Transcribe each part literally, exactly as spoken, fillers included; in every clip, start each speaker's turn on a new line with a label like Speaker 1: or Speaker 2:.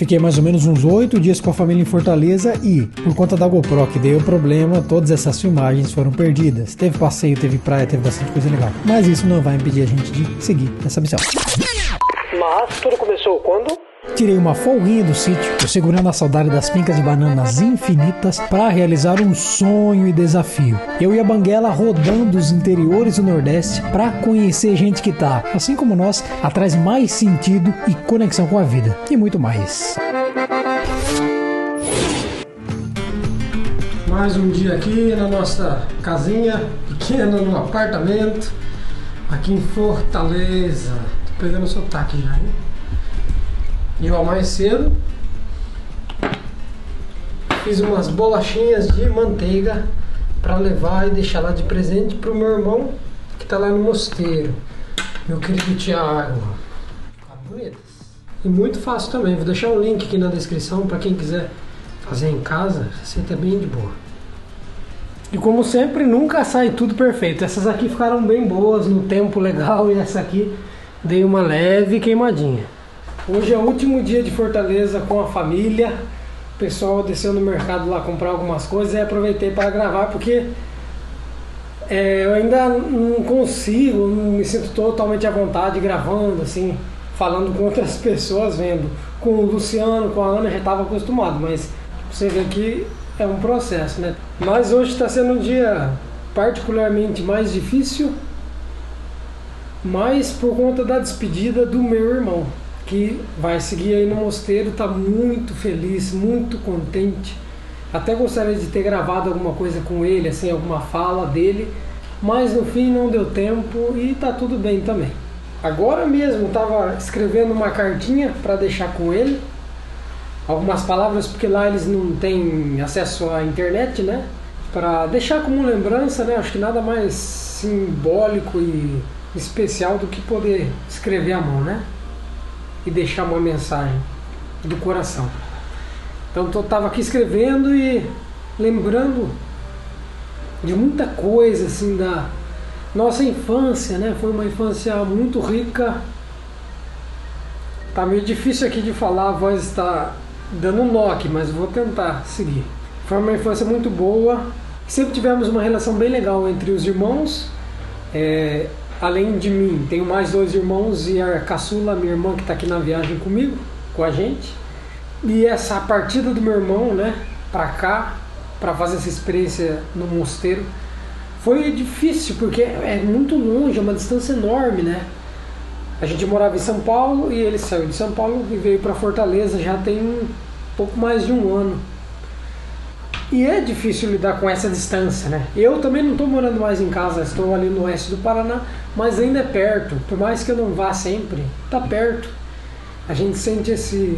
Speaker 1: Fiquei mais ou menos uns oito dias com a família em Fortaleza e, por conta da GoPro que deu problema, todas essas filmagens foram perdidas. Teve passeio, teve praia, teve bastante coisa legal. Mas isso não vai impedir a gente de seguir essa missão.
Speaker 2: Mas tudo começou quando?
Speaker 1: Tirei uma folguinha do sítio, tô segurando a saudade das fincas de bananas infinitas para realizar um sonho e desafio. Eu e a Banguela rodando os interiores do Nordeste para conhecer gente que tá, assim como nós, atrás mais sentido e conexão com a vida. E muito mais. Mais um dia aqui na nossa casinha pequena, no apartamento, aqui em Fortaleza. Tô pegando o sotaque já, hein? E eu, mais cedo, fiz umas bolachinhas de manteiga para levar e deixar lá de presente pro meu irmão que tá lá no mosteiro, meu querido Thiago. Ficaram bonitas. E muito fácil também, vou deixar um link aqui na descrição para quem quiser fazer em casa, a receita é bem de boa. E como sempre, nunca sai tudo perfeito. Essas aqui ficaram bem boas, no tempo legal, e essa aqui dei uma leve queimadinha. Hoje é o último dia de Fortaleza com a família. O pessoal desceu no mercado lá comprar algumas coisas e aproveitei para gravar porque é, eu ainda não consigo, não me sinto totalmente à vontade gravando, assim, falando com outras pessoas, vendo. Com o Luciano, com a Ana já estava acostumado, mas você vê que é um processo, né? Mas hoje está sendo um dia particularmente mais difícil, mas por conta da despedida do meu irmão, que vai seguir aí no mosteiro. Tá muito feliz, muito contente. Até gostaria de ter gravado alguma coisa com ele, assim, alguma fala dele, mas no fim não deu tempo e tá tudo bem também. Agora mesmo tava escrevendo uma cartinha para deixar com ele, algumas palavras, porque lá eles não têm acesso à internet, né? Para deixar como lembrança, né? Acho que nada mais simbólico e especial do que poder escrever à mão, né? E deixar uma mensagem do coração. Então eu estava aqui escrevendo e lembrando de muita coisa assim da nossa infância, né? Foi uma infância muito rica. Tá meio difícil aqui de falar, a voz está dando um nó aqui, mas vou tentar seguir. Foi uma infância muito boa. Sempre tivemos uma relação bem legal entre os irmãos. É, Além de mim, tenho mais dois irmãos e a caçula, minha irmã, que está aqui na viagem comigo, com a gente. E essa partida do meu irmão, né, para cá, para fazer essa experiência no mosteiro, foi difícil, porque é muito longe, é uma distância enorme, né? A gente morava em São Paulo e ele saiu de São Paulo e veio para Fortaleza já tem um pouco mais de um ano. E é difícil lidar com essa distância, né? Eu também não estou morando mais em casa, estou ali no oeste do Paraná, mas ainda é perto. Por mais que eu não vá sempre, está perto. A gente sente esse,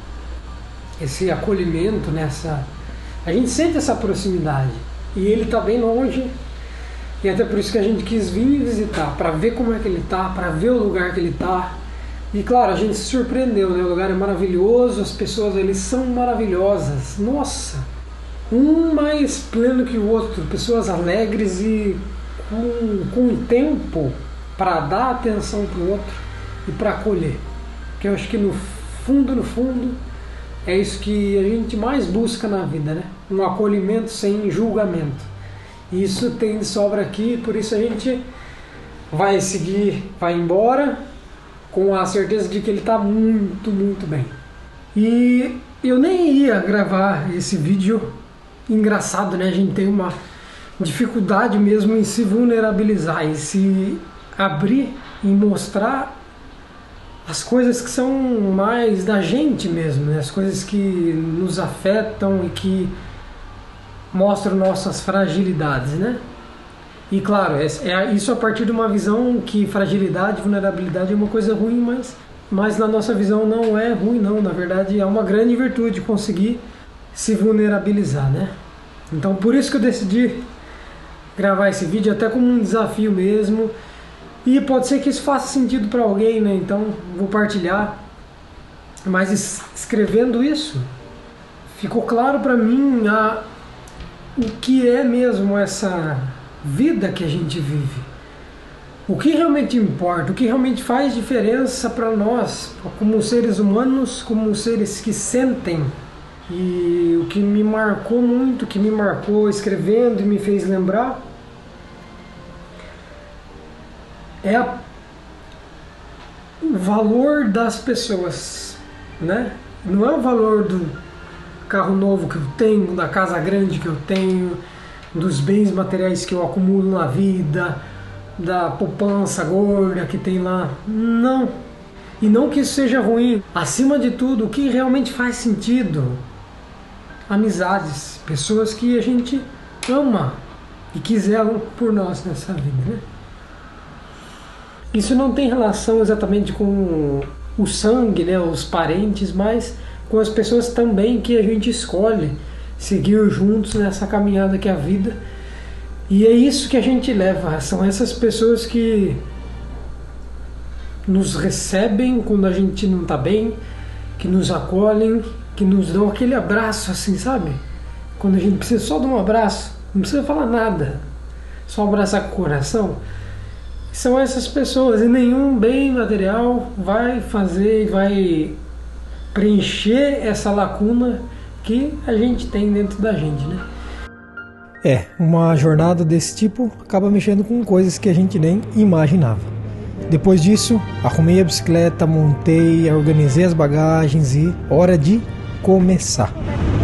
Speaker 1: esse acolhimento, nessa, a gente sente essa proximidade. E ele está bem longe, e até por isso que a gente quis vir visitar, para ver como é que ele está, para ver o lugar que ele está. E claro, a gente se surpreendeu, né? O lugar é maravilhoso, as pessoas ali são maravilhosas. Nossa! Um mais pleno que o outro, pessoas alegres e com, com tempo para dar atenção para o outro e para acolher. Que eu acho que no fundo, no fundo, é isso que a gente mais busca na vida, né? Um acolhimento sem julgamento. E isso tem de sobra aqui, por isso a gente vai seguir, vai embora com a certeza de que ele está muito, muito bem. E eu nem ia gravar esse vídeo. Engraçado, né? A gente tem uma dificuldade mesmo em se vulnerabilizar, em se abrir, em mostrar as coisas que são mais da gente mesmo, né? As coisas que nos afetam e que mostram nossas fragilidades, né? E claro, é, é isso a partir de uma visão que fragilidade, vulnerabilidade é uma coisa ruim, mas, mas na nossa visão não é ruim, não. Na verdade é uma grande virtude conseguir se vulnerabilizar, né? Então por isso que eu decidi gravar esse vídeo, até como um desafio mesmo, e pode ser que isso faça sentido para alguém, né? Então vou partilhar, mas escrevendo isso ficou claro para mim a, o que é mesmo essa vida que a gente vive. O que realmente importa, o que realmente faz diferença para nós, como seres humanos, como seres que sentem. E o que me marcou muito, que me marcou escrevendo e me fez lembrar, é a, o valor das pessoas, né? Não é o valor do carro novo que eu tenho, da casa grande que eu tenho, dos bens materiais que eu acumulo na vida, da poupança gorda que tem lá. Não. E não que isso seja ruim. Acima de tudo, o que realmente faz sentido? Amizades, pessoas que a gente ama e que zelam por nós nessa vida, né? Isso não tem relação exatamente com o sangue, né, os parentes, mas com as pessoas também que a gente escolhe seguir juntos nessa caminhada que é a vida. E é isso que a gente leva, são essas pessoas que nos recebem quando a gente não está bem, que nos acolhem, que nos dão aquele abraço assim, sabe? Quando a gente precisa só de um abraço, não precisa falar nada, só abraçar com o coração. São essas pessoas, e nenhum bem material vai fazer, vai preencher essa lacuna que a gente tem dentro da gente, né? É, uma jornada desse tipo acaba mexendo com coisas que a gente nem imaginava. Depois disso, arrumei a bicicleta, montei, organizei as bagagens e hora de começar.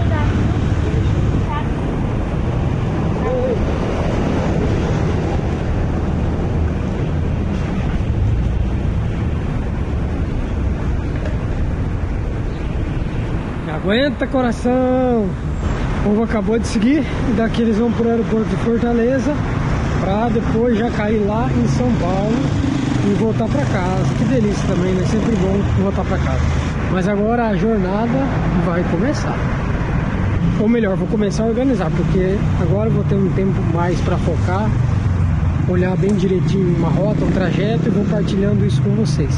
Speaker 1: Aguenta, coração! O povo acabou de seguir e daqui eles vão para o aeroporto de Fortaleza para depois já cair lá em São Paulo e voltar para casa. Que delícia também, né? Sempre bom voltar para casa. Mas agora a jornada vai começar. Ou melhor, vou começar a organizar, porque agora eu vou ter um tempo mais para focar, olhar bem direitinho uma rota, um trajeto e vou partilhando isso com vocês.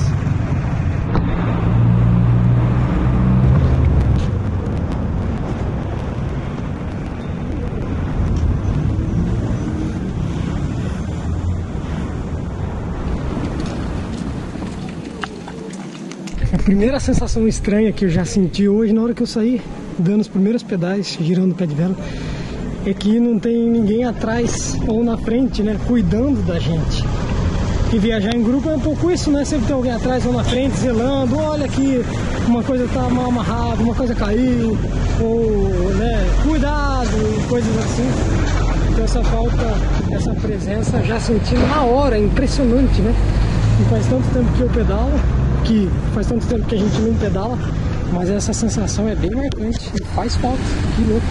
Speaker 1: A primeira sensação estranha que eu já senti hoje na hora que eu saí dando os primeiros pedais, girando o pé de vela, é que não tem ninguém atrás ou na frente, né, cuidando da gente. E viajar em grupo é um pouco isso, né? Sempre tem alguém atrás ou na frente zelando, olha aqui, uma coisa tá mal amarrada, uma coisa caiu, ou, né, cuidado, coisas assim. Então essa falta, essa presença já senti na hora, impressionante, né? E faz tanto tempo que eu pedalo, que faz tanto tempo que a gente não pedala, mas essa sensação é bem marcante e faz falta, que louco.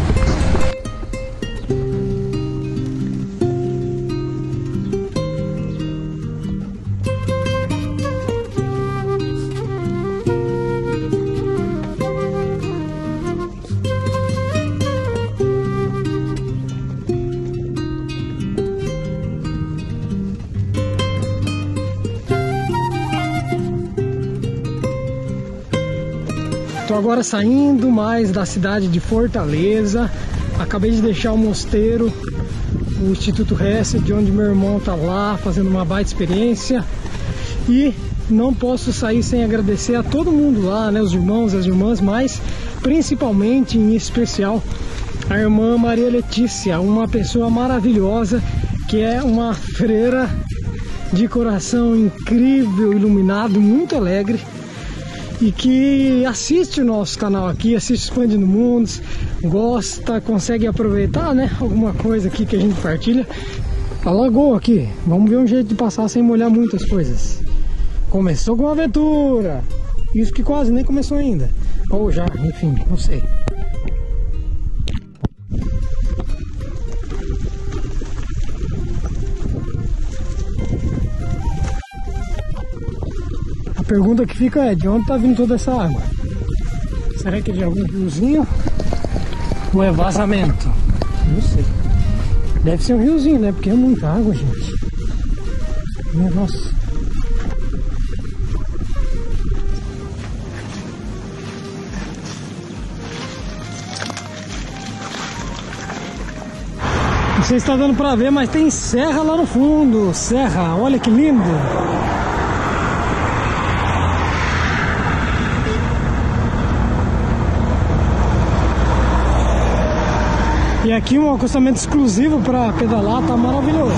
Speaker 1: Estou agora saindo mais da cidade de Fortaleza. Acabei de deixar o mosteiro, o Instituto Hesed, onde meu irmão está lá fazendo uma baita experiência. E não posso sair sem agradecer a todo mundo lá, né? Os irmãos, as irmãs, mas principalmente, em especial, a irmã Maria Letícia, uma pessoa maravilhosa, que é uma freira de coração incrível, iluminado, muito alegre. E que assiste o nosso canal aqui, assiste Expandindo Mundos, gosta, consegue aproveitar, né, alguma coisa aqui que a gente partilha. A lagoa aqui, vamos ver um jeito de passar sem molhar muitas coisas. Começou com uma aventura, isso que quase nem começou ainda, ou já, enfim, não sei. A pergunta que fica é, de onde está vindo toda essa água? Será que é de algum riozinho ou é vazamento? Não sei. Deve ser um riozinho, né? Porque é muita água, gente. Minha nossa. Não sei se está dando para ver, mas tem serra lá no fundo. Serra, olha que lindo. E aqui um acostamento exclusivo para pedalar, tá maravilhoso.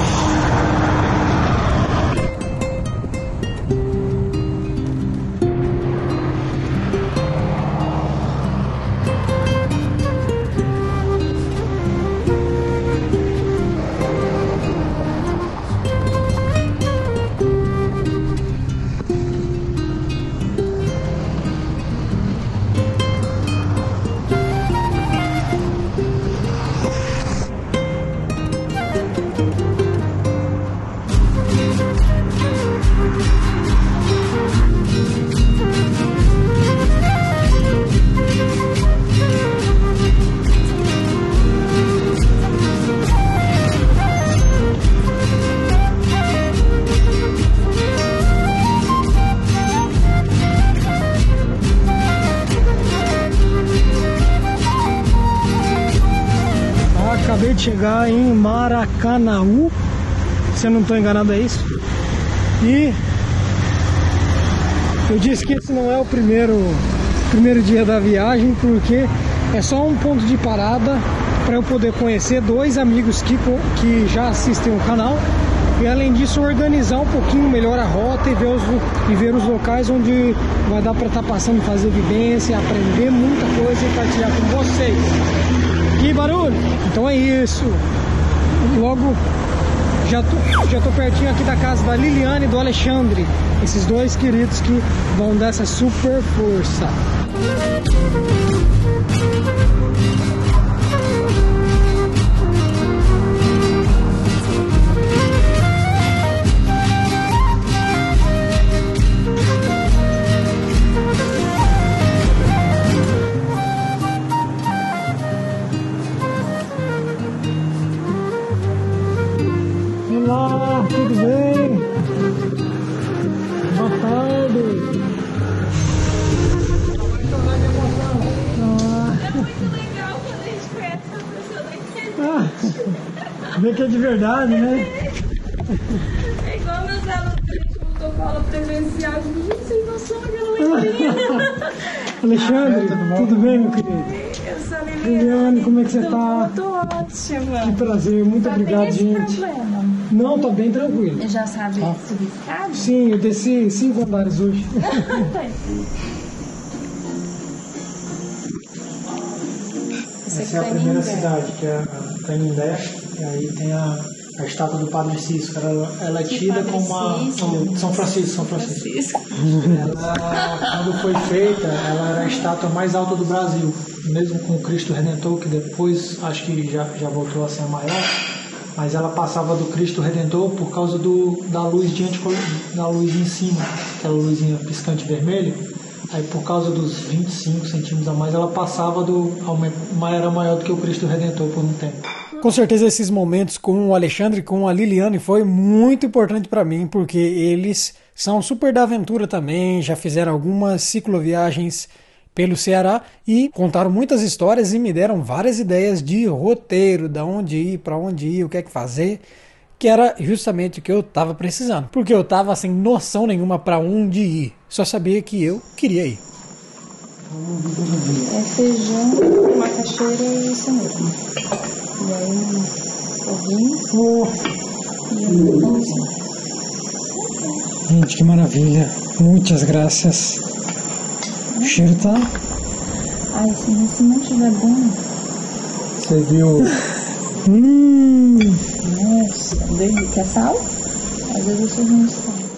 Speaker 1: Acabei de chegar em Maracanaú, se eu não estou enganado é isso. E eu disse que esse não é o primeiro, primeiro dia da viagem, porque é só um ponto de parada para eu poder conhecer dois amigos que, que já assistem o canal. E além disso, organizar um pouquinho melhor a rota e ver os, e ver os locais onde vai dar para estar passando, fazer vivência, aprender muita coisa e partilhar com vocês. Que barulho! Então é isso. Logo já tô, já tô pertinho aqui da casa da Liliane e do Alexandre. Esses dois queridos que vão dar essa super força. Olá, tudo bem? Boa tarde. Ah, vê que é de verdade, né?
Speaker 3: É igual meus alunos que a gente voltou com aula presencial. Gente, vocês não são aquela menina.
Speaker 1: Alexandre, ah, tudo bem, meu querido?
Speaker 3: Eu sou a Liliane.
Speaker 1: Liliane, como é que você tá?
Speaker 3: Tô ótima.
Speaker 1: Que prazer, muito
Speaker 3: tá
Speaker 1: obrigado,
Speaker 3: bem
Speaker 1: gente.
Speaker 3: Problema?
Speaker 1: Não, tô bem tranquilo.
Speaker 3: Eu já sabe
Speaker 1: ah.
Speaker 3: subir escada?
Speaker 1: Sim, eu desci cinco andares hoje. Essa é a primeira cidade, que é a Canindé, e aí tem a, a estátua do Padre Cisco. Ela, ela é tida como uma... Oh, São Francisco, São Francisco. Francisco. Ela, quando foi feita, ela era a estátua mais alta do Brasil, mesmo com o Cristo Redentor, que depois acho que já, já voltou a ser a maior, mas ela passava do Cristo Redentor por causa do, da luz diante da luz em cima, aquela luzinha piscante vermelha. Aí por causa dos vinte e cinco centímetros a mais, ela passava do era maior do que o Cristo Redentor por um tempo. Com certeza esses momentos com o Alexandre e com a Liliane foi muito importante para mim, porque eles são super da aventura também, já fizeram algumas cicloviagens pelo Ceará e contaram muitas histórias e me deram várias ideias de roteiro, de onde ir, para onde ir, o que é que fazer, que era justamente o que eu estava precisando, porque eu estava sem noção nenhuma para onde ir, só sabia que eu queria ir.
Speaker 3: É feijão, macaxeira e cenoura. E aí, ovinho
Speaker 1: oh.
Speaker 3: e um pãozinho.
Speaker 1: Gente, que maravilha. Muitas graças. O cheiro tá...
Speaker 3: Ai, se, se não estiver bom...
Speaker 1: Você viu... hum.
Speaker 3: Nossa, quer sal? Às vezes eu sou ruim de sal.